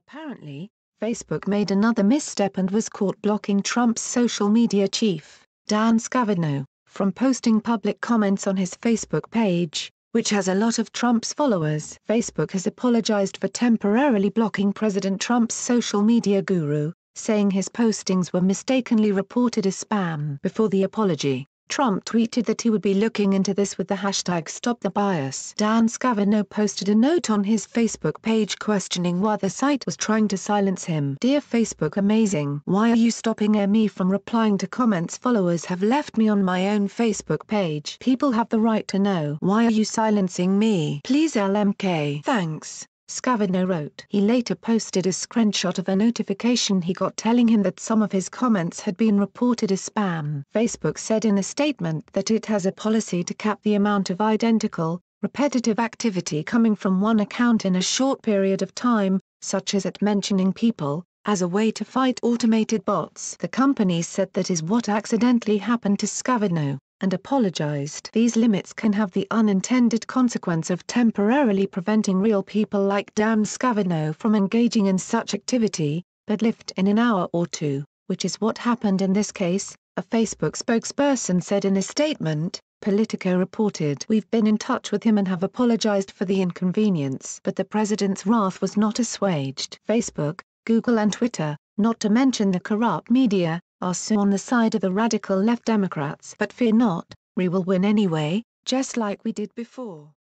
Apparently, Facebook made another misstep and was caught blocking Trump's social media chief, Dan Scavino, from posting public comments on his Facebook page, which has a lot of Trump's followers. Facebook has apologized for temporarily blocking President Trump's social media guru, saying his postings were mistakenly reported as spam. Before the apology, Trump tweeted that he would be looking into this with the hashtag #StopTheBias. Dan Scavino posted a note on his Facebook page questioning why the site was trying to silence him. "Dear Facebook Amazing, why are you stopping me from replying to comments followers have left me on my own Facebook page? People have the right to know. Why are you silencing me? Please LMK. Thanks." Scavino wrote. He later posted a screenshot of a notification he got telling him that some of his comments had been reported as spam. Facebook said in a statement that it has a policy to cap the amount of identical, repetitive activity coming from one account in a short period of time, such as at mentioning people, as a way to fight automated bots. The company said that is what accidentally happened to Scavino, and apologized. These limits can have the unintended consequence of temporarily preventing real people like Dan Scavino from engaging in such activity, but lift in an hour or two, which is what happened in this case, a Facebook spokesperson said in a statement. Politico reported, "We've been in touch with him and have apologized for the inconvenience." But the president's wrath was not assuaged. Facebook, Google and Twitter, not to mention the corrupt media, are so on the side of the radical left Democrats. But fear not, we will win anyway, just like we did before.